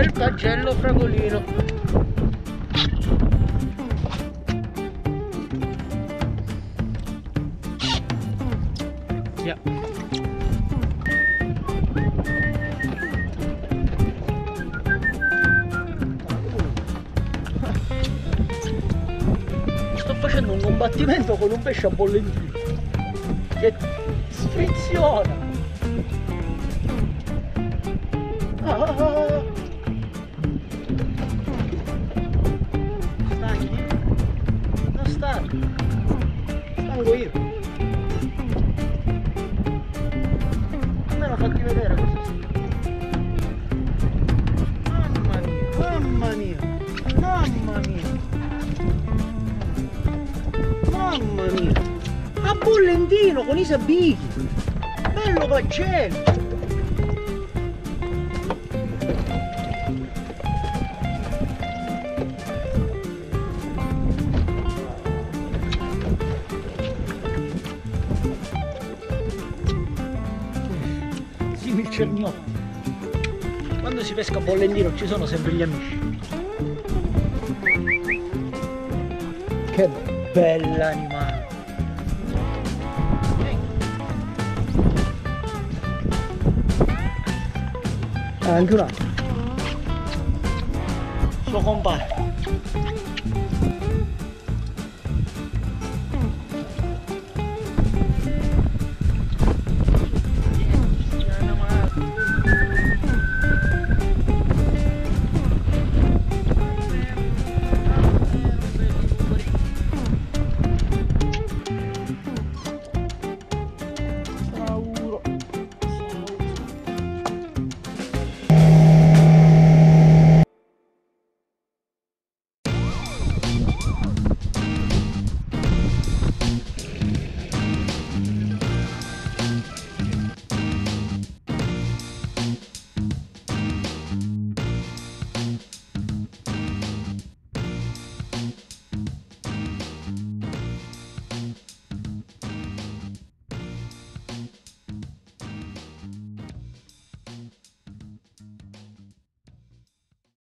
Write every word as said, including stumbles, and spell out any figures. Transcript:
Cagello fragolino. Yeah. Sto facendo un combattimento con un pesce a bollentino che sfriziona. Ah. Stanchi? Non stanco. Stanco io. Almeno fatti vedere cosa sia. Mamma mia, mamma mia, mamma mia. Mamma mia. A bollentino con i sabbichi. Bello pacello. Il cerniotto. Quando si pesca a bollentino ci sono sempre gli amici. Che bell'animale. Ah, anche un altro. Suo compare.